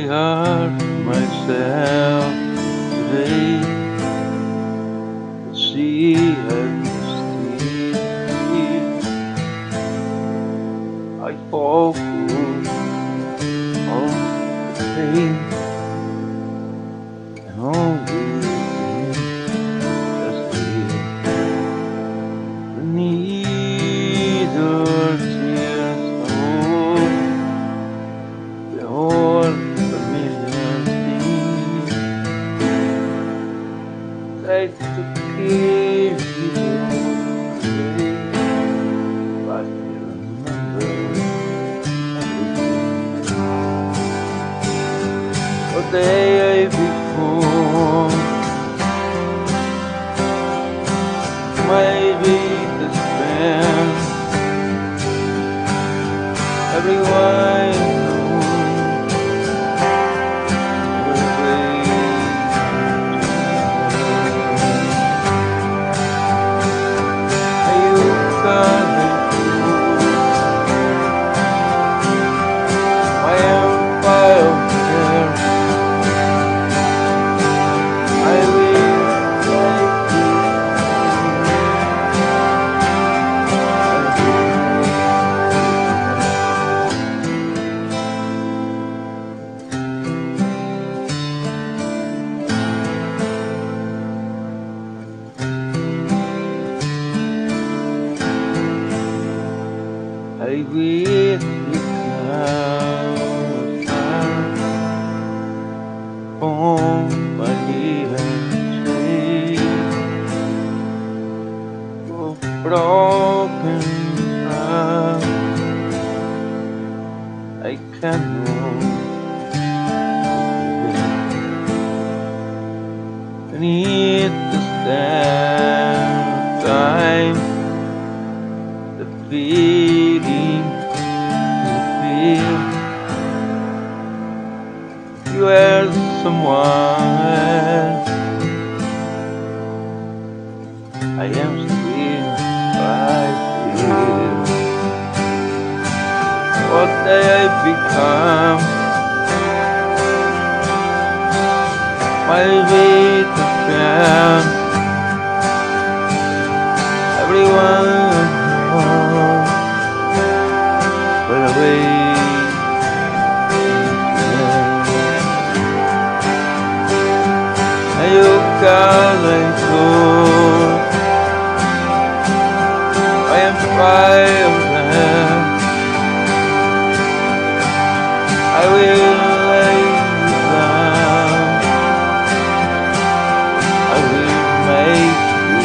ask myself today, she has stayed. I focus on the pain and only just the neither tears of the whole familiar thing. Take to keep you away, but you remember everything. The day before, maybe the span, everyone knows the way you coming through my empire there. I will take you. I will become company and shade of broken heart. I cannot need to stand time. The feeling you feel, you are someone else. I am still right here. What day I become, my little friend. Everyone knows where away. And you coming through. I am fireman. I will lay you down. I will make you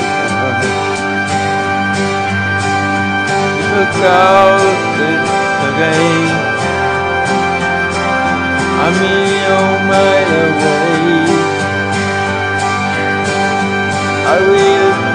right. Look out again. I'm on my way. I will